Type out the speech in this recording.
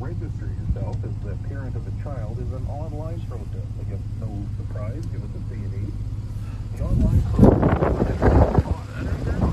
register yourself as the parent of a child is an online process. I guess no surprise given the day and age. The online process